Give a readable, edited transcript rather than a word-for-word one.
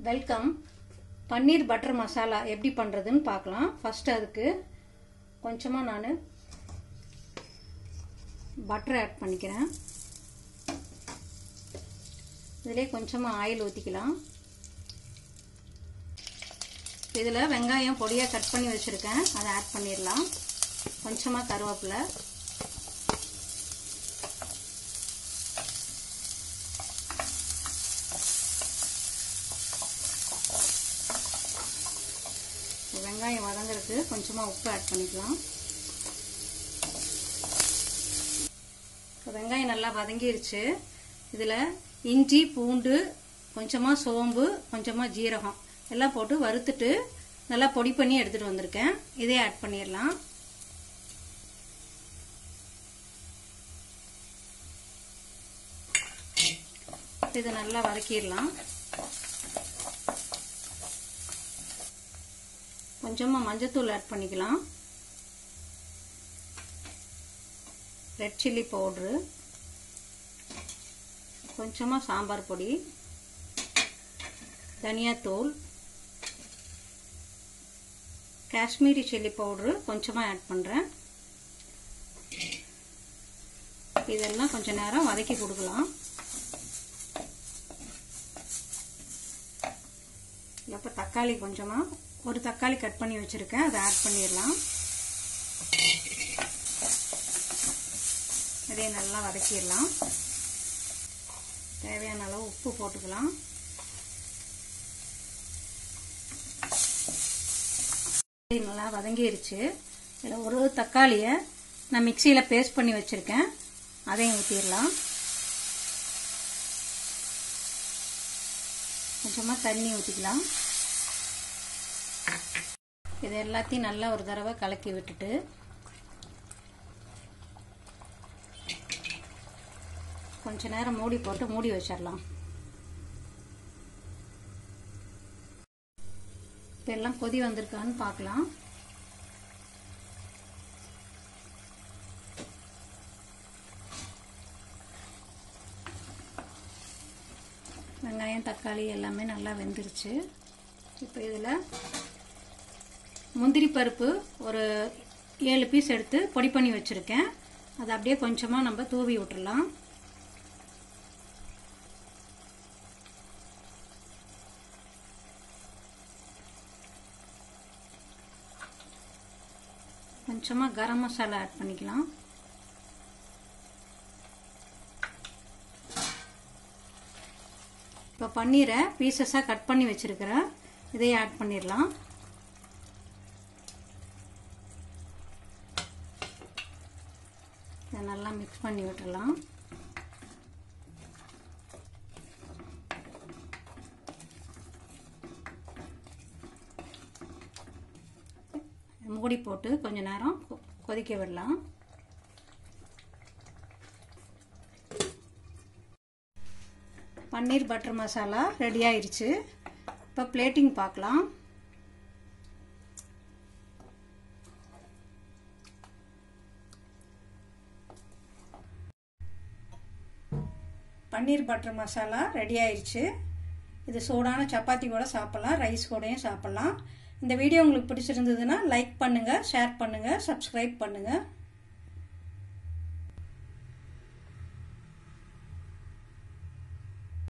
Welcome. பன்னீர் butter masala எப்படி பண்ணுறதுன்னு பார்க்கலாம். ஃபஸ்ட்டு அதுக்கு கொஞ்சமாக நான் பட்டர் ஆட் பண்ணிக்கிறேன். இதிலே கொஞ்சமாக ஆயில் ஊற்றிக்கலாம். இதில் வெங்காயம் பொடியாக கட் பண்ணி வச்சுருக்கேன், அதை ஆட் பண்ணிடலாம். கொஞ்சமாக கருவேப்பிலை, வெங்காயம் வதங்கிறதுக்கு கொஞ்சமாக உப்பு ஆட் பண்ணிக்கலாம். வெங்காயம் நல்லா வதங்கிருச்சு. இதில் இஞ்சி, பூண்டு, கொஞ்சமாக சோம்பு, கொஞ்சமாக ஜீரகம் எல்லாம் போட்டு வறுத்துட்டு நல்லா பொடி பண்ணி எடுத்துகிட்டு வந்திருக்கேன். இதே ஆட் பண்ணிடலாம். இதை நல்லா வதக்கிடலாம். கொஞ்சமாக மஞ்சத்தூள் ஆட் பண்ணிக்கலாம். ரெட் சில்லி பவுட்ரு, கொஞ்சமாக சாம்பார் பொடி, தனியாத்தூள், காஷ்மீரி சில்லி பவுட்ரு கொஞ்சமாக ஆட் பண்ணுறேன். இதெல்லாம் கொஞ்சம் நேரம் வதக்கி கொடுக்கலாம். இப்போ தக்காளி கொஞ்சமாக ஒரு தக்காளி கட் பண்ணி வச்சுருக்கேன், அதை ஆட் பண்ணிடலாம். இதே நல்லா வதக்கிடலாம். தேவையான அளவு உப்பு போட்டுக்கலாம். நல்லா வதங்கிருச்சு. இதில் ஒரு தக்காளியை நான் மிக்சியில் பேஸ்ட் பண்ணி வச்சுருக்கேன், அதையும் ஊற்றிடலாம். கொஞ்சமாக தண்ணி ஊற்றிக்கலாம். இது எல்லாத்தையும் நல்லா ஒரு தடவை கலக்கி விட்டுட்டு கொஞ்ச நேரம் மூடி போட்டு மூடி வச்சிடலாம். இப்போ எல்லாம் கொதி வந்திருக்கான்னு பார்க்கலாம். வெங்காயம், தக்காளி எல்லாமே நல்லா வெந்துருச்சு. இப்போ இதில் முந்திரி பருப்பு ஒரு 7 பீஸ் எடுத்து பொடி பண்ணி வச்சுருக்கேன், அதை அப்படியே கொஞ்சமாக நம்ம தூவி விட்டுடலாம். கொஞ்சமாக கரம் மசாலா ஆட் பண்ணிக்கலாம். இப்போ பன்னீரை பீசஸாக கட் பண்ணி வச்சுருக்கிறேன், இதையும் ஆட் பண்ணிடலாம். இதை நல்லா மிக்ஸ் பண்ணி விட்டுடலாம். மூடி போட்டு கொஞ்ச நேரம் கொதிக்க விடலாம். பன்னீர் பட்டர் மசாலா ரெடி ஆயிடுச்சு. இப்போ பிளேட்டிங் பார்க்கலாம். பன்னீர் பட்டர் மசாலா ரெடி ஆயிடுச்சு. இது சூடான சப்பாத்தி கூட சாப்பிடலாம், ரைஸ் கூடயும் சாப்பிடலாம். இந்த வீடியோ உங்களுக்கு பிடிச்சிருந்ததுன்னா லைக் பண்ணுங்கள், ஷேர் பண்ணுங்கள், சப்ஸ்கிரைப் பண்ணுங்கள்.